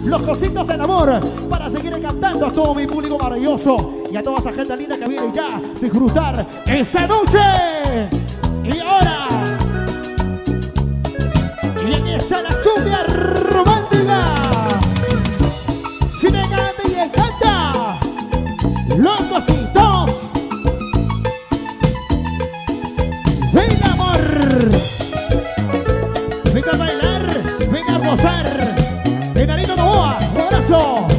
los cositos del amor, para seguir cantando a todo mi público maravilloso y a toda esa gente linda que viene ya a disfrutar esa noche. Y ahora, y aquí está la cumbia romántica. Si me encanta y encanta, los cositos. Venga, amor. Venga a bailar, venga a gozar. Venarito Novoa, un abrazo.